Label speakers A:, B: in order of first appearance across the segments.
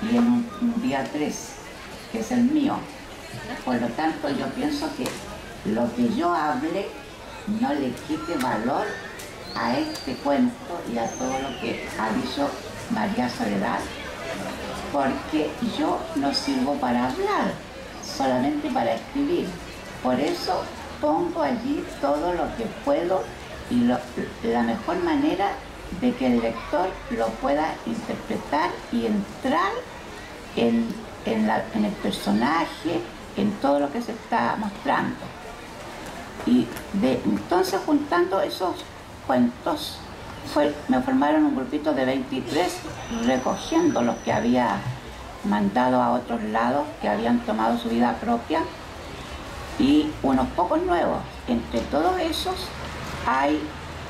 A: y en un día 3, que es el mío. Por lo tanto, yo pienso que lo que yo hable no le quite valor a este cuento y a todo lo que ha dicho María Soledad, porque yo no sirvo para hablar, solamente para escribir. Por eso pongo allí todo lo que puedo y la mejor manera de que el lector lo pueda interpretar y entrar en el personaje, en todo lo que se está mostrando. Y entonces, juntando esos cuentos, me formaron un grupito de 23, recogiendo los que había mandado a otros lados, que habían tomado su vida propia, y unos pocos nuevos. Entre todos esos hay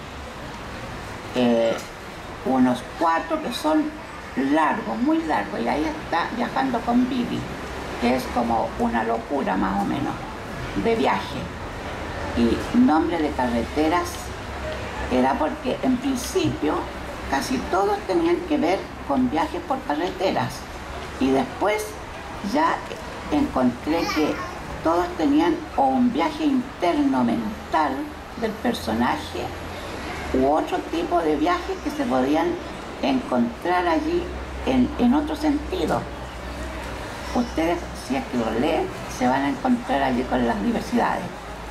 A: unos 4 que son largos, muy largos, y ahí está Viajando con Vivi, que es como una locura más o menos, de viaje. Y Nombre de carreteras era porque en principio casi todos tenían que ver con viajes por carreteras, y después ya encontré que todos tenían o un viaje interno mental del personaje u otro tipo de viajes que se podían encontrar allí en otro sentido. Ustedes, si es que lo leen, se van a encontrar allí con las diversidades.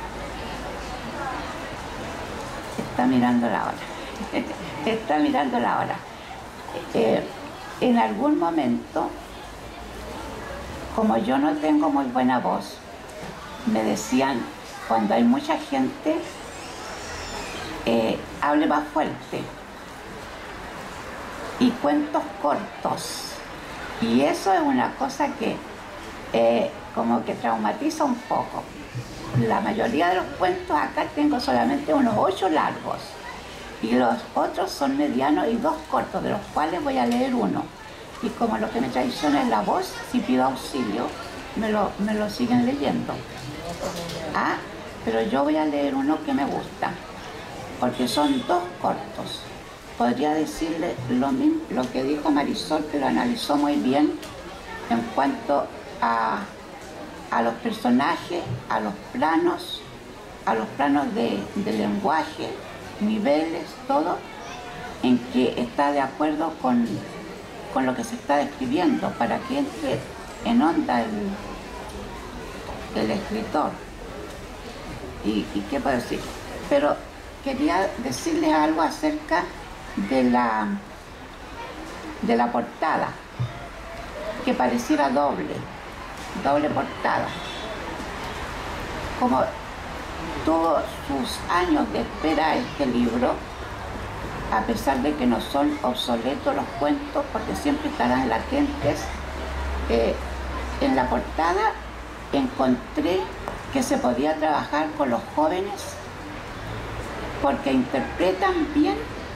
A: Está mirando la hora. Está mirando la hora. En algún momento, como yo no tengo muy buena voz, me decían, cuando hay mucha gente, hable más fuerte. Y cuentos cortos. Y eso es una cosa que como que traumatiza un poco. La mayoría de los cuentos acá tengo solamente unos 8 largos. Y los otros son medianos y 2 cortos, de los cuales voy a leer uno. Y como lo que me traiciona es la voz, si pido auxilio, me lo siguen leyendo. Ah, pero yo voy a leer uno que me gusta, porque son 2 cortos. Podría decirle lo mismo, lo que dijo Marisol, que lo analizó muy bien en cuanto a los personajes, a los planos de lenguaje, niveles, todo, en que está de acuerdo con lo que se está describiendo, para que entre en onda el escritor. ¿Y qué puedo decir? Pero quería decirles algo acerca de la portada, que pareciera doble portada. Como todos sus años de espera este libro, a pesar de que no son obsoletos los cuentos, porque siempre estarán latentes, en la portada encontré que se podía trabajar con los jóvenes, porque interpretan bien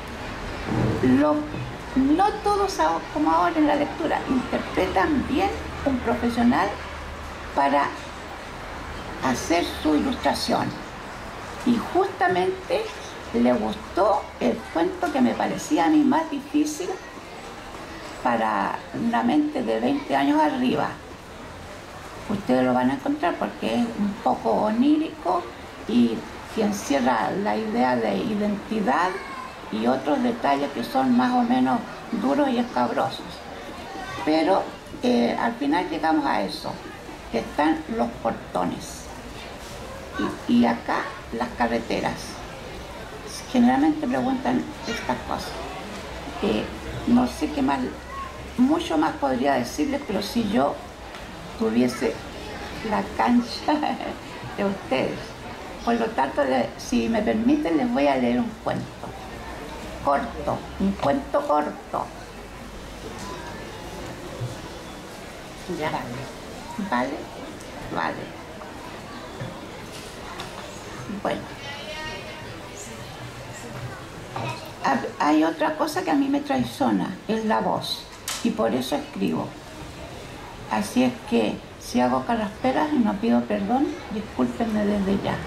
A: no todos como ahora en la lectura, interpretan bien un profesional para hacer su ilustración. Y justamente le gustó el cuento que me parecía a mí más difícil para una mente de 20 años arriba. Ustedes lo van a encontrar porque es un poco onírico y que encierra la idea de identidad y otros detalles que son más o menos duros y escabrosos. Pero al final llegamos a eso, que están los portones. Y acá las carreteras. Generalmente preguntan estas cosas. No sé qué más, mucho más podría decirles, pero si yo tuviese la cancha de ustedes. Por lo tanto, si me permiten, les voy a leer un cuento corto, un cuento corto. Ya. ¿Vale? Vale. Bueno. Hay otra cosa que a mí me traiciona, es la voz, y por eso escribo. Así es que, si hago carrasperas y no pido perdón, discúlpenme desde ya.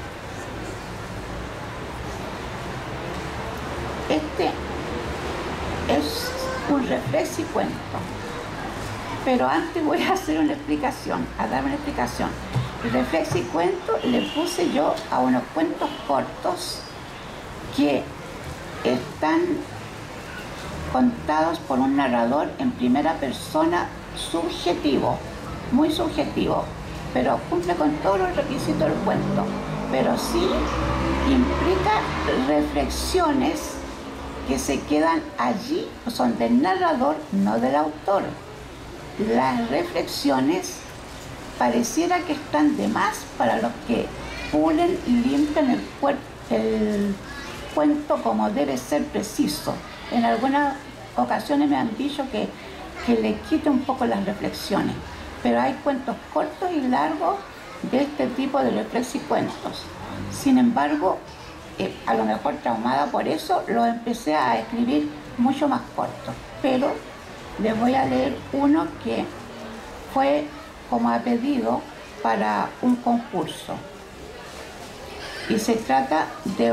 A: Este es un reflexicuento. Pero antes voy a hacer una explicación, a dar una explicación. El reflexicuento le puse yo a unos cuentos cortos que están contados por un narrador en primera persona subjetivo, muy subjetivo, pero cumple con todos los requisitos del cuento, pero sí implica reflexiones que se quedan allí, son del narrador, no del autor. Las reflexiones pareciera que están de más para los que pulen y limpian el cuento como debe ser preciso. En algunas ocasiones me han dicho que le quite un poco las reflexiones, pero hay cuentos cortos y largos de este tipo de reflexicuentos. Sin embargo, a lo mejor traumada por eso, lo empecé a escribir mucho más corto. Pero les voy a leer uno que fue como a pedido para un concurso. Y se trata de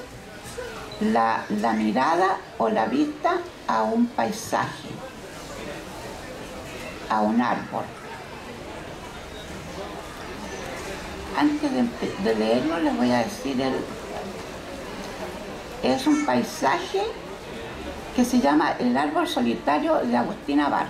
A: la mirada o la vista a un paisaje, a un árbol. Antes de leerlo les voy a decir, es un paisaje que se llama El árbol solitario de Agustina Barca.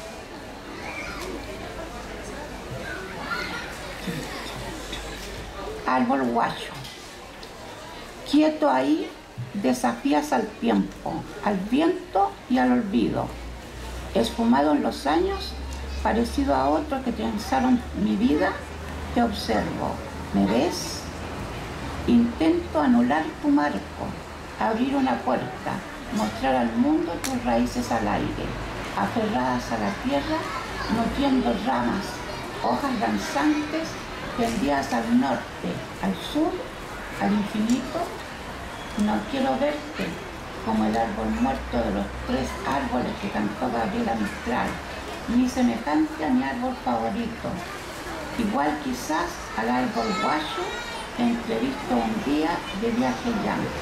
A: Árbol guacho, quieto ahí, desafías al tiempo, al viento y al olvido. Esfumado en los años, parecido a otros que trenzaron mi vida, te observo. ¿Me ves? Intento anular tu marco, abrir una puerta, mostrar al mundo tus raíces al aire, aferradas a la tierra, nutriendo ramas, hojas danzantes, tendidas al norte, al sur, al infinito. No quiero verte como el árbol muerto de los 3 árboles que cantó Gabriela Mistral, ni semejante a mi árbol favorito. Igual quizás al árbol guacho, entrevisto un día de viaje llano.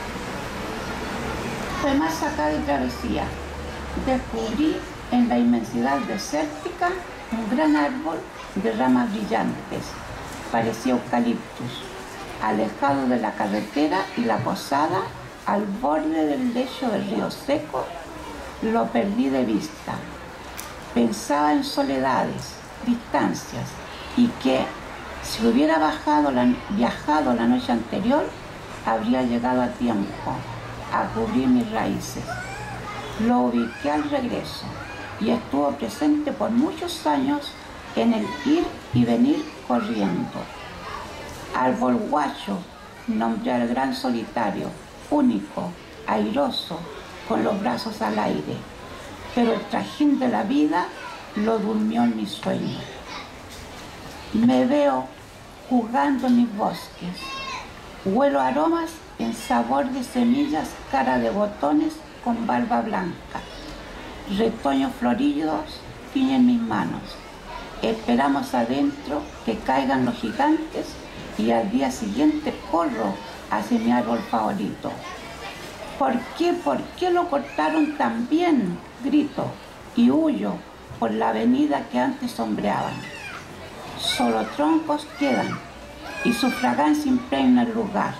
A: Fue más sacada y travesía. Descubrí en la inmensidad desértica un gran árbol de ramas brillantes, parecía eucaliptus, alejado de la carretera y la posada, al borde del lecho del río seco, lo perdí de vista. Pensaba en soledades, distancias, y que si hubiera viajado la noche anterior, habría llegado a tiempo a cubrir mis raíces. Lo ubiqué al regreso y estuvo presente por muchos años en el ir y venir corriendo. Árbol guacho, nombré al gran solitario, único, airoso, con los brazos al aire, pero el trajín de la vida lo durmió en mis sueños. Me veo jugando en mis bosques, huelo aromas en sabor de semillas, cara de botones con barba blanca, retoños floridos tiñen mis manos. Esperamos adentro que caigan los gigantes y al día siguiente corro hacia mi árbol favorito. ¿Por qué lo cortaron tan bien? Grito y huyo por la avenida que antes sombreaban. Solo troncos quedan y su fragancia impregna el lugar.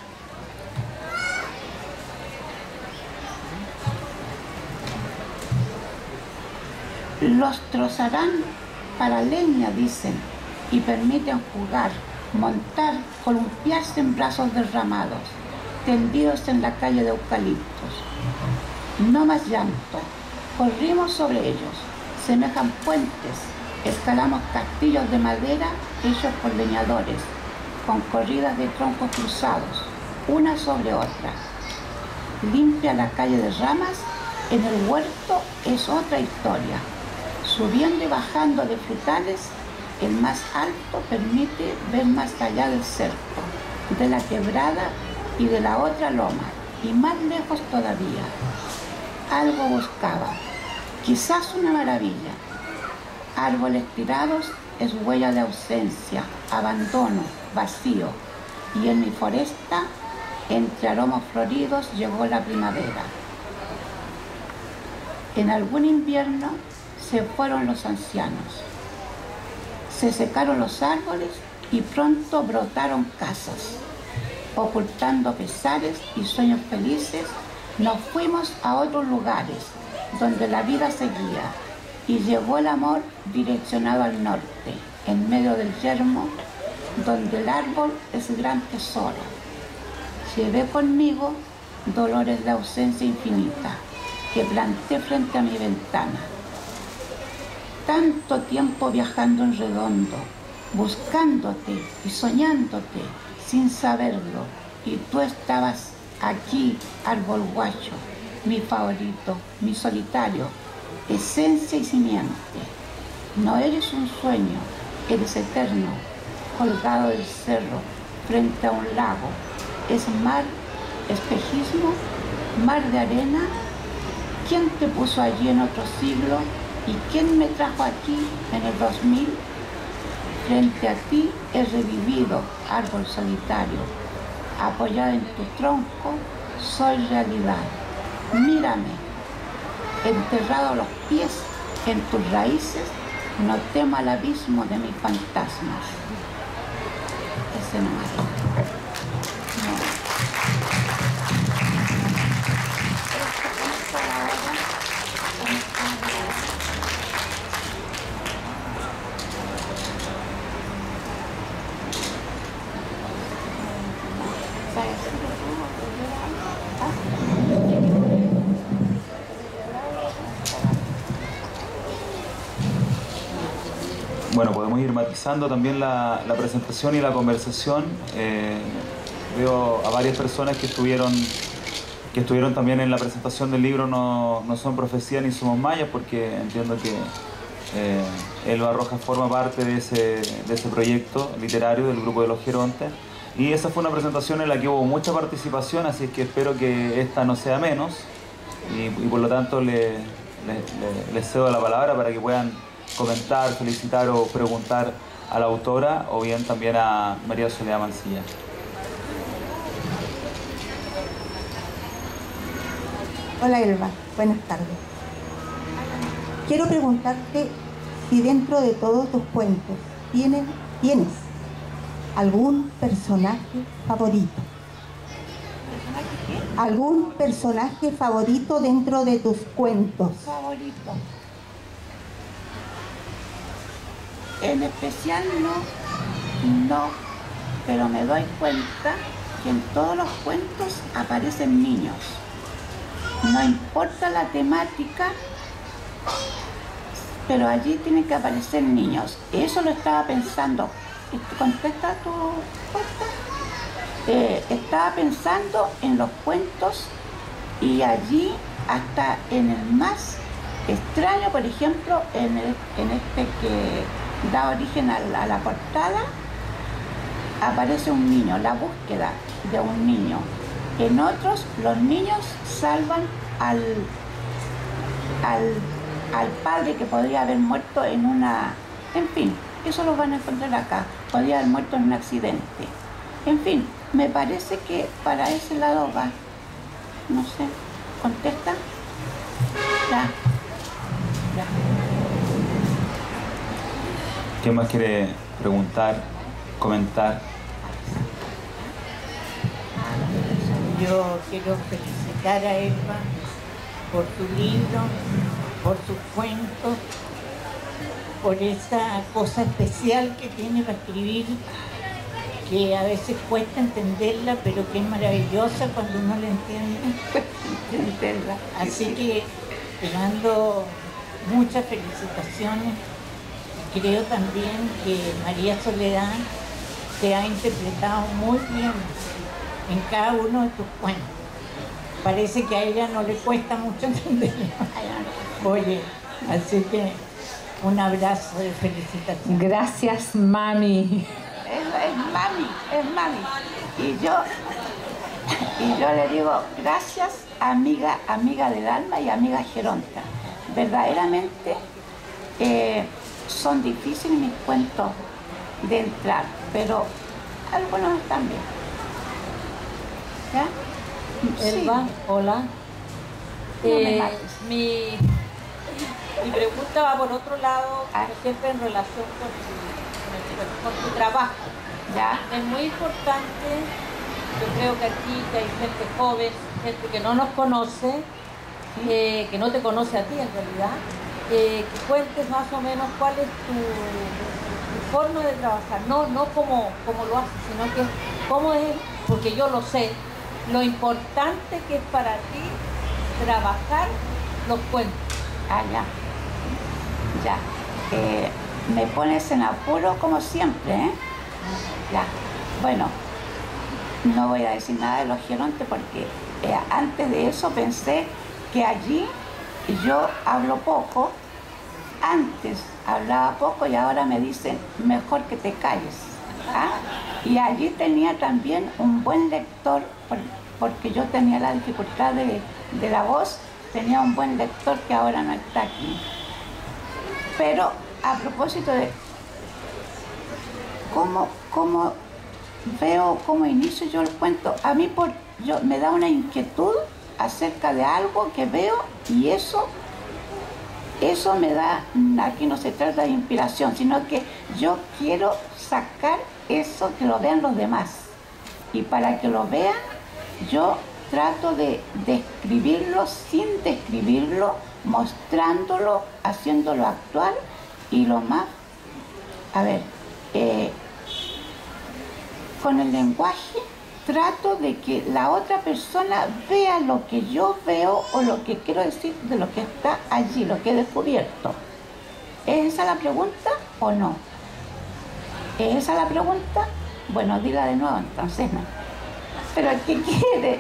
A: Los trozarán para leña, dicen, y permiten jugar, montar, columpiarse en brazos derramados, tendidos en la calle de eucaliptos. No más llanto, corrimos sobre ellos, semejan puentes, escalamos castillos de madera hechos por leñadores, con corridas de troncos cruzados, una sobre otra. Limpia la calle de ramas, en el huerto es otra historia. Subiendo y bajando de frutales, el más alto permite ver más allá del cerco, de la quebrada y de la otra loma, y más lejos todavía. Algo buscaba, quizás una maravilla. Árboles tirados es huella de ausencia, abandono, vacío, y en mi foresta, entre aromas floridos, llegó la primavera. En algún invierno se fueron los ancianos. Se secaron los árboles y pronto brotaron casas. Ocultando pesares y sueños felices, nos fuimos a otros lugares donde la vida seguía y llegó el amor direccionado al norte, en medio del yermo, donde el árbol es el gran tesoro. Llevé conmigo dolores de ausencia infinita que planté frente a mi ventana. Tanto tiempo viajando en redondo, buscándote y soñándote sin saberlo, y tú estabas aquí, árbol guacho, mi favorito, mi solitario, esencia y simiente. No eres un sueño, eres eterno, colgado del cerro, frente a un lago. Es mar, espejismo, mar de arena. ¿Quién te puso allí en otro siglo? ¿Y quién me trajo aquí en el 2000? Frente a ti he revivido, árbol solitario. Apoyada en tu tronco, soy realidad. Mírame, enterrado los pies en tus raíces, no temo al abismo de mis fantasmas. Ese no es.
B: Bueno, podemos ir matizando también la presentación y la conversación. Veo a varias personas que estuvieron también en la presentación del libro No son profecías ni somos mayas, porque entiendo que Elba Rojas forma parte de ese proyecto literario del grupo de los Gerontes. Y esa fue una presentación en la que hubo mucha participación, así es que espero que esta no sea menos. Y por lo tanto les cedo la palabra para que puedan comentar, felicitar o preguntar a la autora, o bien también a María Soledad Mancilla.
C: Hola Elba, buenas tardes. Quiero preguntarte si dentro de todos tus cuentos tienes algún personaje favorito. ¿Algún personaje favorito dentro de tus cuentos?
A: Favorito. En especial no, pero me doy cuenta que en todos los cuentos aparecen niños. No importa la temática, pero allí tienen que aparecer niños. Eso lo estaba pensando. ¿Contesta tu respuesta? Estaba pensando en los cuentos y allí hasta en el más extraño, por ejemplo, en este que da origen a la portada, aparece un niño, la búsqueda de un niño. En otros, los niños salvan al padre que podría haber muerto en una... En fin, eso lo van a encontrar acá. Podría haber muerto en un accidente. En fin, me parece que para ese lado va. No sé, ¿contesta? Ya.
B: ¿Quién más quiere preguntar, comentar?
D: Yo quiero felicitar a Elba por su libro, por sus cuentos, por esa cosa especial que tiene para escribir, que a veces cuesta entenderla, pero que es maravillosa cuando uno la entiende. Así que te mando muchas felicitaciones. Creo también que María Soledad te ha interpretado muy bien en cada uno de tus cuentos. Parece que a ella no le cuesta mucho entenderlo. Oye, así que un abrazo de felicitación.
E: Gracias, mami.
A: Es mami. Y yo le digo, gracias, amiga del alma y amiga Geronta. Verdaderamente son difíciles mis cuentos de entrar, pero algunos están bien. ¿Ya?
E: Elba,
A: Sí.
E: hola.
A: No me mates.
D: Mi pregunta va por otro lado, pero siempre en relación con tu trabajo.
A: ¿Ya?
D: Es muy importante, yo creo que aquí que hay gente joven, gente que no nos conoce, que no te conoce a ti en realidad, que cuentes más o menos cuál es tu forma de trabajar, no cómo lo haces, sino que cómo es, porque yo lo sé, lo importante que es para ti trabajar los cuentos.
A: Ah, ya. Ya. Me pones en apuro como siempre, ¿eh? Ya. Bueno, no voy a decir nada de los gerontes porque antes de eso pensé que allí yo hablo poco. Antes hablaba poco y ahora me dicen mejor que te calles. ¿Ah? Y allí tenía también un buen lector, porque yo tenía la dificultad de la voz, tenía un buen lector que ahora no está aquí. Pero a propósito de cómo veo, cómo inicio yo el cuento, a mí me da una inquietud acerca de algo que veo y eso me da, aquí no se trata de inspiración, sino que yo quiero sacar eso que lo vean los demás. Y para que lo vean, yo trato de describirlo sin describirlo, mostrándolo, haciéndolo actual y lo más, con el lenguaje trato de que la otra persona vea lo que yo veo o lo que quiero decir de lo que está allí, lo que he descubierto. ¿Es esa la pregunta o no? ¿Es esa la pregunta? Bueno, dila de nuevo entonces, ¿no? ¿Pero qué quiere?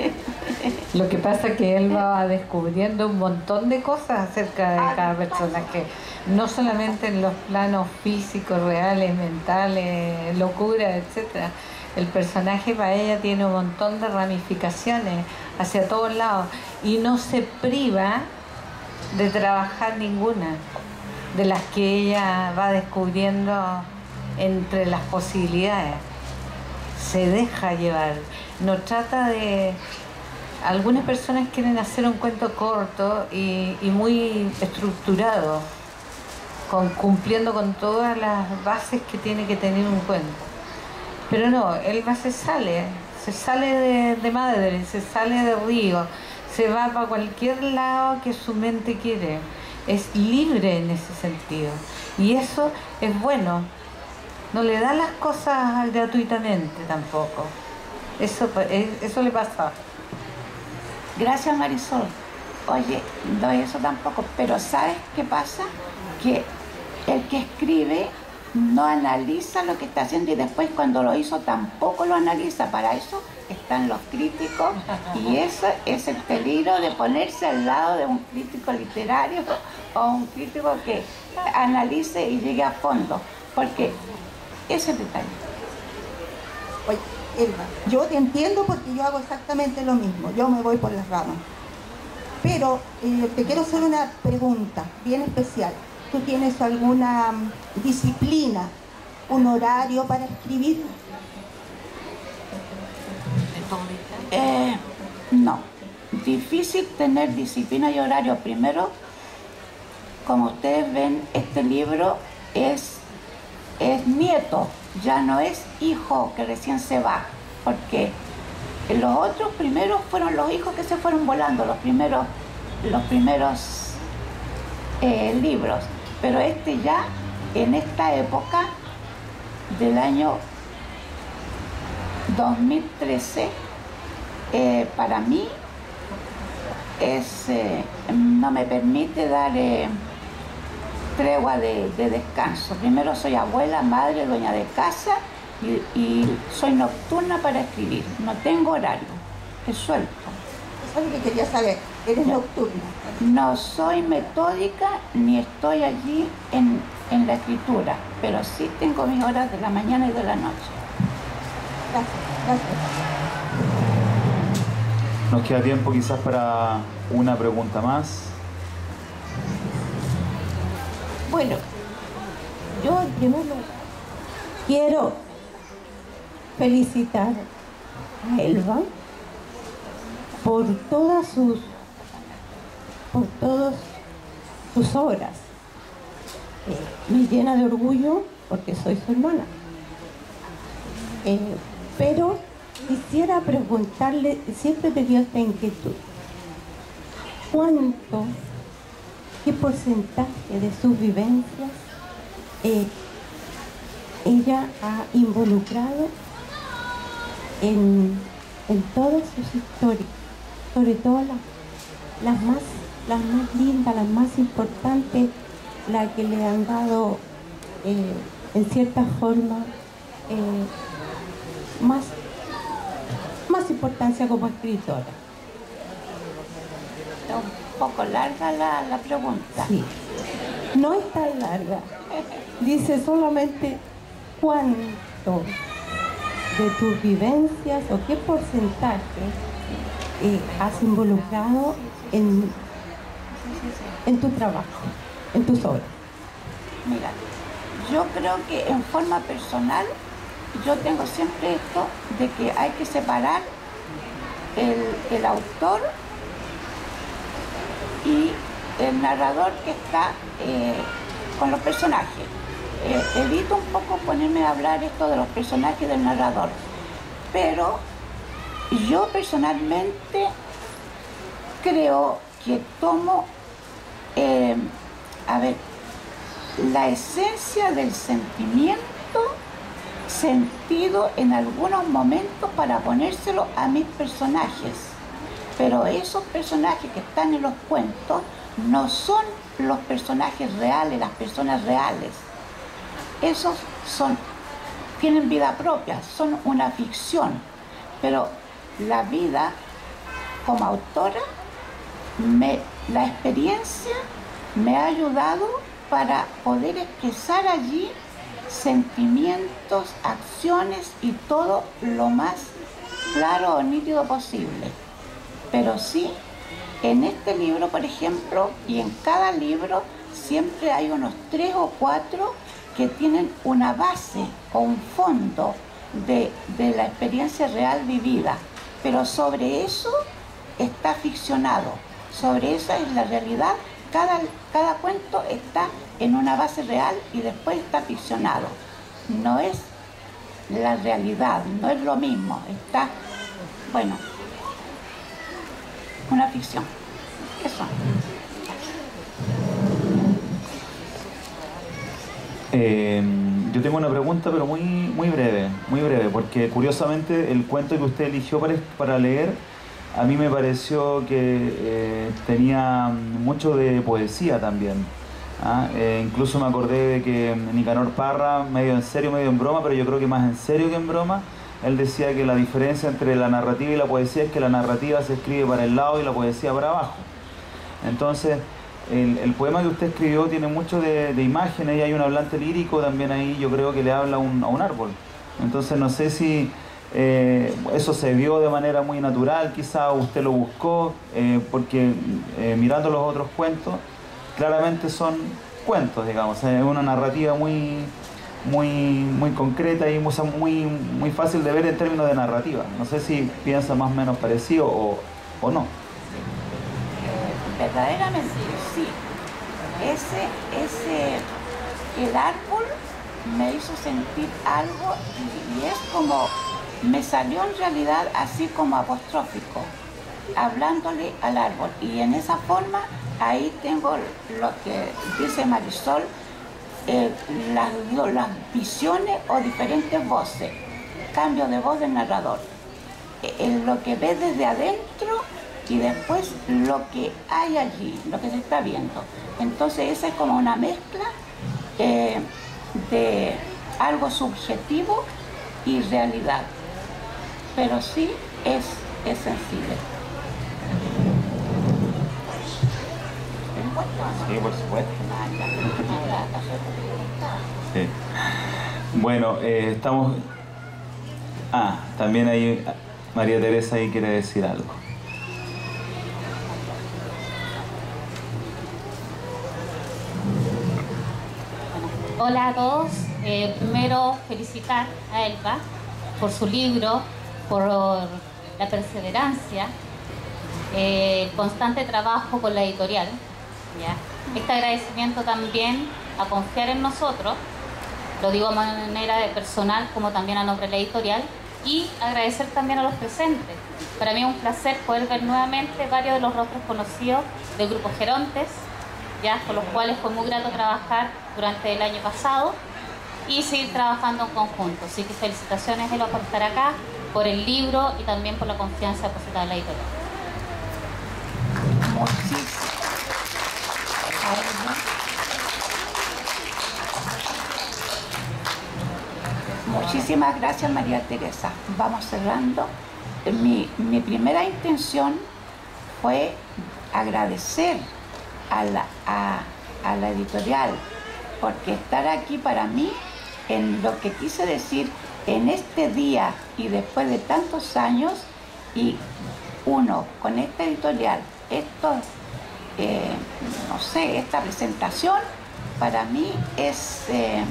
E: Lo que pasa es que él va descubriendo un montón de cosas acerca de cada personaje, no solamente en los planos físicos, reales, mentales, locura, etcétera. El personaje para ella tiene un montón de ramificaciones hacia todos lados y no se priva de trabajar ninguna de las que ella va descubriendo entre las posibilidades. Se deja llevar, no trata de... Algunas personas quieren hacer un cuento corto y muy estructurado, cumpliendo con todas las bases que tiene que tener un cuento. Pero no, Elba se sale de madre, se sale de río, se va para cualquier lado que su mente quiere. Es libre en ese sentido. Y eso es bueno. No le da las cosas gratuitamente tampoco. Eso le pasa.
A: Gracias, Marisol. Oye, no es eso tampoco, pero ¿sabes qué pasa? Que el que escribe no analiza lo que está haciendo y después cuando lo hizo tampoco lo analiza. Para eso están los críticos y eso es el peligro de ponerse al lado de un crítico literario o un crítico que analice y llegue a fondo, porque ese es el detalle.
C: Oye, Elba, yo te entiendo porque yo hago exactamente lo mismo, yo me voy por las ramas. Pero te quiero hacer una pregunta bien especial. ¿Tú tienes alguna disciplina, un horario para escribir?
A: No, difícil tener disciplina y horario. Primero, como ustedes ven, este libro es nieto, ya no es hijo que recién se va, porque los otros primeros fueron los hijos que se fueron volando, los primeros libros. Pero este ya, en esta época del año 2013, para mí no me permite dar tregua de descanso. Primero soy abuela, madre, dueña de casa y soy nocturna para escribir. No tengo horario, es suelto.
C: Eso es lo que quería saber, eres nocturna.
A: No soy metódica ni estoy allí en la escritura, pero sí tengo mis horas de la mañana y de la noche.
C: Gracias.
B: Nos queda tiempo quizás para una pregunta más.
D: Bueno, yo en primer lugar quiero felicitar a Elba por todos
C: sus obras. Me llena de orgullo porque soy su hermana. Pero quisiera preguntarle, siempre me dio esta inquietud, qué porcentaje de sus vivencias ella ha involucrado en todas sus historias, sobre todo las más lindas, las más importantes, las que le han dado en cierta forma más importancia como escritora.
A: Está un poco larga la pregunta.
C: Sí, no es tan larga. Dice solamente cuánto de tus vivencias o qué porcentaje has involucrado en tu trabajo, en tus obras.
A: Mira, yo creo que en forma personal yo tengo siempre esto de que hay que separar el autor y el narrador que está con los personajes. Evito un poco ponerme a hablar esto de los personajes del narrador, pero yo personalmente creo que tomo la esencia del sentimiento sentido en algunos momentos para ponérselo a mis personajes, pero esos personajes que están en los cuentos no son los personajes reales, las personas reales. Esos tienen vida propia, son una ficción, pero la vida como autora, la experiencia me ha ayudado para poder expresar allí sentimientos, acciones y todo lo más claro o nítido posible. Pero sí, en este libro, por ejemplo, y en cada libro, siempre hay unos 3 o 4 que tienen una base o un fondo de la experiencia real vivida, pero sobre eso está ficcionado, sobre esa es la realidad. Cada cuento está en una base real y después está ficcionado. No es la realidad, no es lo mismo, está, bueno, una ficción. Eso.
B: Yo tengo una pregunta, pero muy breve, porque curiosamente el cuento que usted eligió para leer, a mí me pareció que tenía mucho de poesía también. Incluso me acordé de que Nicanor Parra, medio en serio, medio en broma, pero yo creo que más en serio que en broma, él decía que la diferencia entre la narrativa y la poesía es que la narrativa se escribe para el lado y la poesía para abajo. Entonces, el poema que usted escribió tiene mucho de imágenes y hay un hablante lírico también ahí, yo creo que le habla a un árbol. Entonces no sé si eso se vio de manera muy natural, quizá usted lo buscó, porque mirando los otros cuentos, claramente son cuentos, digamos, es una narrativa muy concreta y muy fácil de ver en términos de narrativa. No sé si piensa más o menos parecido o no.
A: Verdaderamente, sí. El árbol me hizo sentir algo y es como, me salió en realidad así como apostrófico, hablándole al árbol. Y en esa forma, ahí tengo lo que dice Marisol, las visiones o diferentes voces, cambio de voz del narrador. Lo que ve desde adentro y después lo que hay allí, lo que se está viendo. Entonces esa es como una mezcla de algo subjetivo y realidad, pero sí es sensible.
B: Sí, por supuesto. Sí. Bueno, estamos... también hay María Teresa ahí quiere decir algo.
F: Hola a todos. Primero felicitar a Elba por su libro, por la perseverancia, el constante trabajo con la editorial, ¿ya? Este agradecimiento también a confiar en nosotros, lo digo de manera de personal como también a nombre de la editorial, y agradecer también a los presentes. Para mí es un placer poder ver nuevamente varios de los rostros conocidos del Grupo Gerontes, ya con los cuales fue muy grato trabajar durante el año pasado y seguir trabajando en conjunto. Así que felicitaciones, Elba, por estar acá, por el libro y también por la confianza depositada en la editorial.
A: Muchísimas gracias, María Teresa. Vamos cerrando. Mi primera intención fue agradecer a la editorial, porque estar aquí para mí, en lo que quise decir en este día y después de tantos años, y uno con esta editorial, no sé, esta presentación para mí es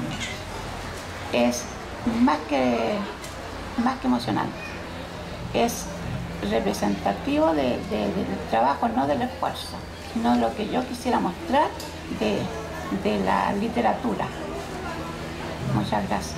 A: más que emocionante. Es representativo del trabajo, no del esfuerzo, sino lo que yo quisiera mostrar de la literatura. Muchas gracias.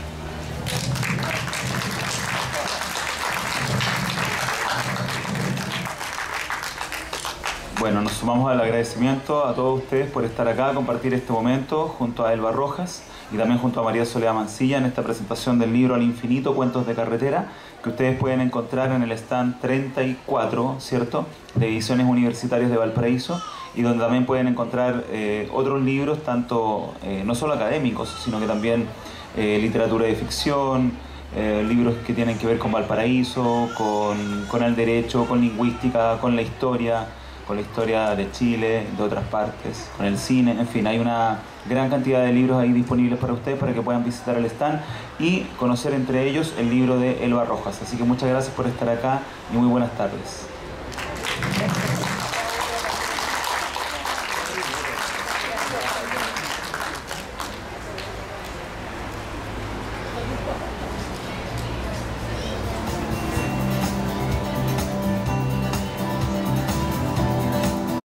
B: Bueno, nos sumamos al agradecimiento a todos ustedes por estar acá, compartir este momento junto a Elba Rojas y también junto a María Soledad Mancilla en esta presentación del libro Al Infinito, Cuentos de Carretera, que ustedes pueden encontrar en el stand 34, ¿cierto?, de Ediciones Universitarias de Valparaíso, y donde también pueden encontrar otros libros, tanto no solo académicos, sino que también literatura de ficción, libros que tienen que ver con Valparaíso, con el derecho, con lingüística, con la historia de Chile, de otras partes, con el cine, en fin, hay una gran cantidad de libros ahí disponibles para ustedes para que puedan visitar el stand y conocer entre ellos el libro de Elba Rojas. Así que muchas gracias por estar acá y muy buenas tardes.